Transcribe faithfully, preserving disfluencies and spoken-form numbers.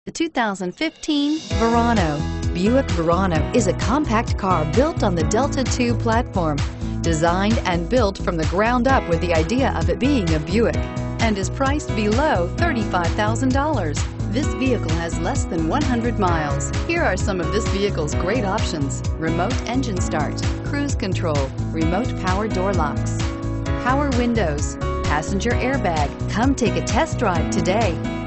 The two thousand fifteen Verano. Buick Verano is a compact car built on the Delta two platform, designed and built from the ground up with the idea of it being a Buick, and is priced below thirty-five thousand dollars. This vehicle has less than one hundred miles. Here are some of this vehicle's great options: remote engine start, cruise control, remote power door locks, power windows, passenger airbag. Come take a test drive today.